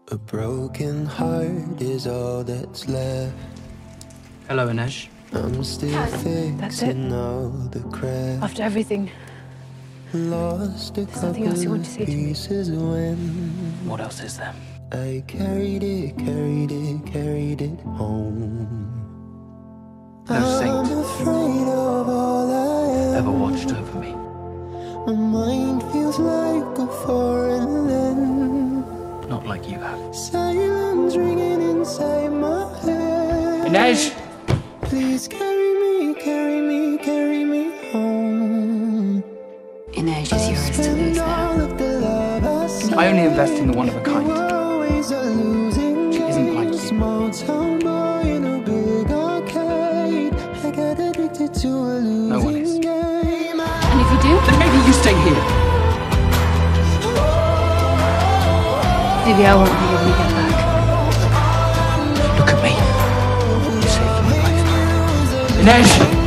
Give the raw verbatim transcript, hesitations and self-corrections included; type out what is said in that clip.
A broken heart is all that's left. Hello, Inej. I'm still That's it. fixing all the cracks. After everything, Lost a There's nothing else you couple want to of say to me? pieces when What else is there? I carried it, carried it, carried it home. No I'm saint afraid of all I ever am. watched over me. My mind feels like a foreign land. Not like you have. Silence ringing inside my head. Inej! Please carry me, carry me, carry me home. Inej is yours to Spend lose all now. of the love I see. I only invest in the one of a kind. Always a losing She isn't like game. you. Small town boy in a big arcade. I got addicted to a No one is. losing game. and if you do, Then maybe you stay here. maybe I won't be able to get back. Look at me. You saved my life. Inej!